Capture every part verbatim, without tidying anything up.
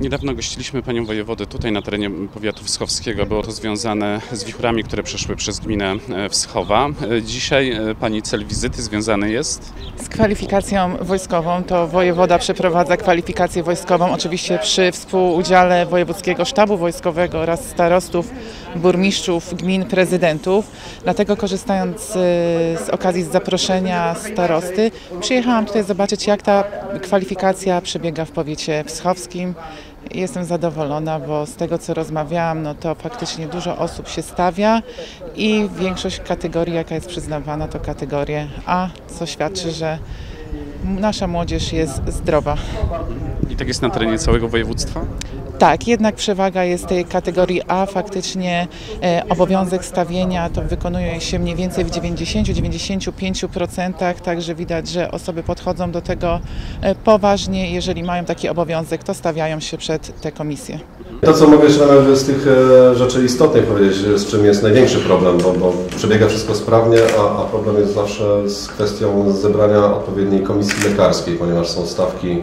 Niedawno gościliśmy panią wojewodę tutaj na terenie powiatu wschowskiego. Było to związane z wichurami, które przeszły przez gminę Wschowa. Dzisiaj pani cel wizyty związany jest z kwalifikacją wojskową. To wojewoda przeprowadza kwalifikację wojskową, oczywiście przy współudziale Wojewódzkiego Sztabu Wojskowego oraz starostów, burmistrzów gmin, prezydentów. Dlatego, korzystając z okazji z zaproszenia starosty, przyjechałam tutaj zobaczyć, jak ta kwalifikacja przebiega w powiecie wschowskim. Jestem zadowolona, bo z tego, co rozmawiałam, no to faktycznie dużo osób się stawia i większość kategorii, jaka jest przyznawana, to kategorie A, co świadczy, że nasza młodzież jest zdrowa. I tak jest na terenie całego województwa? Tak, jednak przewaga jest tej kategorii A. Faktycznie e, obowiązek stawienia to wykonuje się mniej więcej w dziewięćdziesięciu do dziewięćdziesięciu pięciu procent, także widać, że osoby podchodzą do tego e, poważnie. Jeżeli mają taki obowiązek, to stawiają się przed te komisje. To, co mogę jeszcze z tych e, rzeczy istotnych powiedzieć, z czym jest największy problem, bo, bo przebiega wszystko sprawnie, a, a problem jest zawsze z kwestią zebrania odpowiedniej komisji lekarskiej, ponieważ są stawki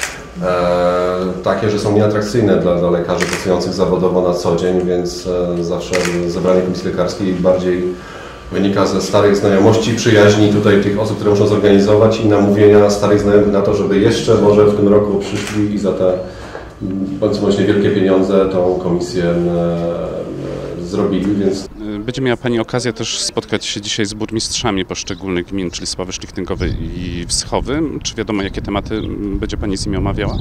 E, takie, że są nieatrakcyjne dla, dla lekarzy pracujących zawodowo na co dzień, więc e, zawsze zebranie komisji lekarskiej bardziej wynika ze starych znajomości, przyjaźni tutaj tych osób, które muszą zorganizować i namówienia starych znajomych na to, żeby jeszcze może w tym roku przyszli i za te bądź co niewielkie pieniądze tą komisję e, e, zrobili, więc... Będzie miała pani okazję też spotkać się dzisiaj z burmistrzami poszczególnych gmin, czyli Sławy Szlichtynkowej i Wschowy. Czy wiadomo, jakie tematy będzie pani z nimi omawiała?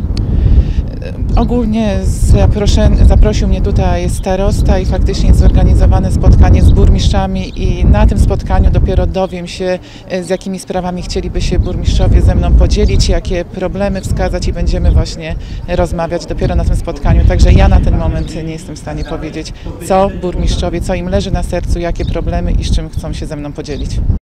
Ogólnie zaprosił mnie tutaj starosta i faktycznie jest zorganizowane spotkanie z burmistrzami i na tym spotkaniu dopiero dowiem się, z jakimi sprawami chcieliby się burmistrzowie ze mną podzielić, jakie problemy wskazać i będziemy właśnie rozmawiać dopiero na tym spotkaniu. Także ja na ten moment nie jestem w stanie powiedzieć, co burmistrzowie, co im leży na sercu, jakie problemy i z czym chcą się ze mną podzielić.